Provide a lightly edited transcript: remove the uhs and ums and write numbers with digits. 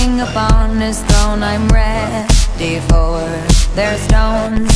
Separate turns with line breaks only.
Sitting upon his throne, I'm ready for their stones.